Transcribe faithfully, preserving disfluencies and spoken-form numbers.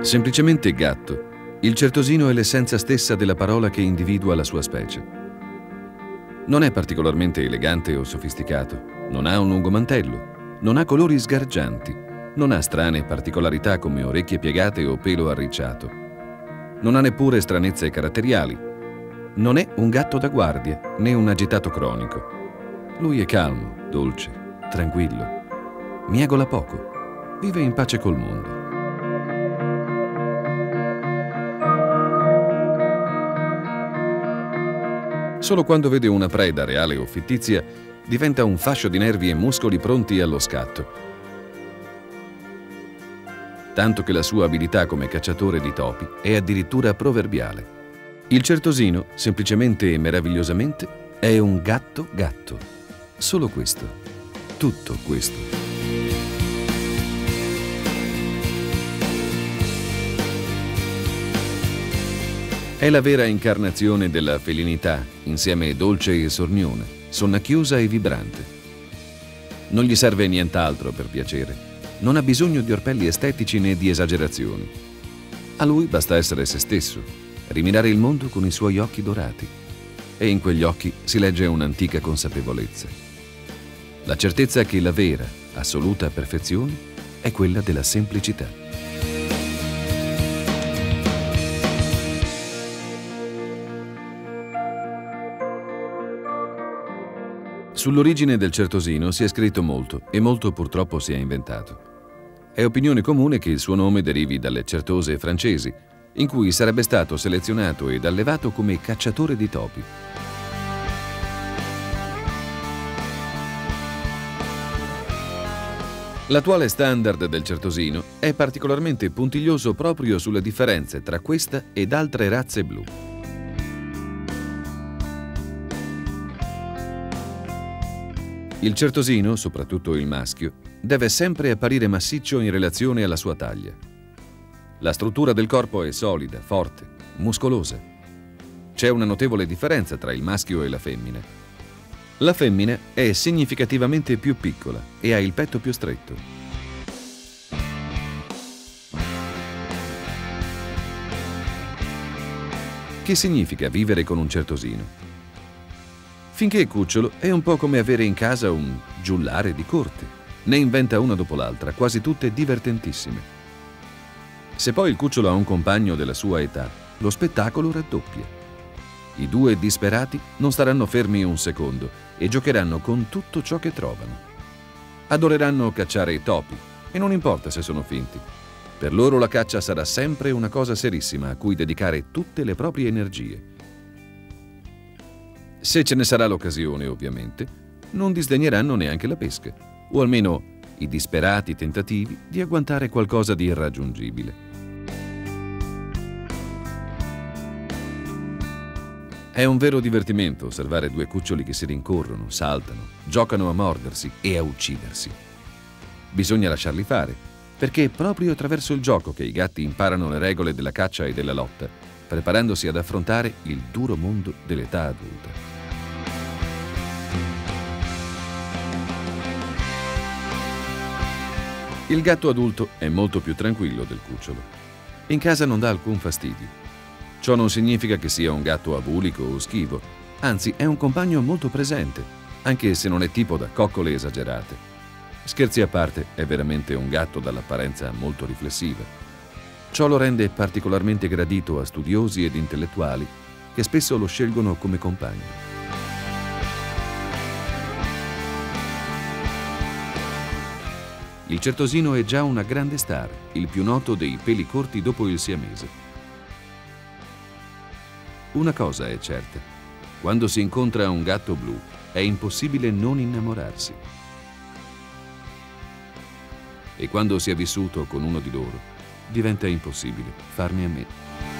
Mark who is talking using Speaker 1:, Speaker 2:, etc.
Speaker 1: Semplicemente gatto, il certosino è l'essenza stessa della parola che individua la sua specie. Non è particolarmente elegante o sofisticato, non ha un lungo mantello, non ha colori sgargianti, non ha strane particolarità come orecchie piegate o pelo arricciato. Non ha neppure stranezze caratteriali. Non è un gatto da guardia, né un agitato cronico. Lui è calmo, dolce, tranquillo. Miagola poco, vive in pace col mondo. Solo quando vede una preda reale o fittizia diventa un fascio di nervi e muscoli pronti allo scatto. Tanto che la sua abilità come cacciatore di topi è addirittura proverbiale. Il certosino, semplicemente e meravigliosamente, è un gatto gatto. Solo questo. Tutto questo. È la vera incarnazione della felinità, insieme dolce e sornione, sonnacchiosa e vibrante. Non gli serve nient'altro per piacere. Non ha bisogno di orpelli estetici né di esagerazioni. A lui basta essere se stesso, rimirare il mondo con i suoi occhi dorati. E in quegli occhi si legge un'antica consapevolezza. La certezza che la vera, assoluta perfezione è quella della semplicità. Sull'origine del certosino si è scritto molto e molto purtroppo si è inventato. È opinione comune che il suo nome derivi dalle certose francesi, in cui sarebbe stato selezionato ed allevato come cacciatore di topi. L'attuale standard del certosino è particolarmente puntiglioso proprio sulle differenze tra questa ed altre razze blu. Il certosino, soprattutto il maschio, deve sempre apparire massiccio in relazione alla sua taglia. La struttura del corpo è solida, forte, muscolosa. C'è una notevole differenza tra il maschio e la femmina. La femmina è significativamente più piccola e ha il petto più stretto. Che significa vivere con un certosino? Finché è cucciolo è un po' come avere in casa un giullare di corte. Ne inventa una dopo l'altra, quasi tutte divertentissime. Se poi il cucciolo ha un compagno della sua età, lo spettacolo raddoppia. I due disperati non staranno fermi un secondo e giocheranno con tutto ciò che trovano. Adoreranno cacciare i topi e non importa se sono finti. Per loro la caccia sarà sempre una cosa serissima a cui dedicare tutte le proprie energie. Se ce ne sarà l'occasione, ovviamente, non disdegneranno neanche la pesca, o almeno i disperati tentativi di agguantare qualcosa di irraggiungibile. È un vero divertimento osservare due cuccioli che si rincorrono, saltano, giocano a mordersi e a uccidersi. Bisogna lasciarli fare, perché è proprio attraverso il gioco che i gatti imparano le regole della caccia e della lotta, preparandosi ad affrontare il duro mondo dell'età adulta. Il gatto adulto è molto più tranquillo del cucciolo. In casa non dà alcun fastidio. Ciò non significa che sia un gatto abulico o schivo, anzi è un compagno molto presente, anche se non è tipo da coccole esagerate. Scherzi a parte, è veramente un gatto dall'apparenza molto riflessiva. Ciò lo rende particolarmente gradito a studiosi ed intellettuali che spesso lo scelgono come compagno. Il certosino è già una grande star, il più noto dei peli corti dopo il siamese. Una cosa è certa: quando si incontra un gatto blu è impossibile non innamorarsi. E quando si è vissuto con uno di loro, diventa impossibile farne a meno.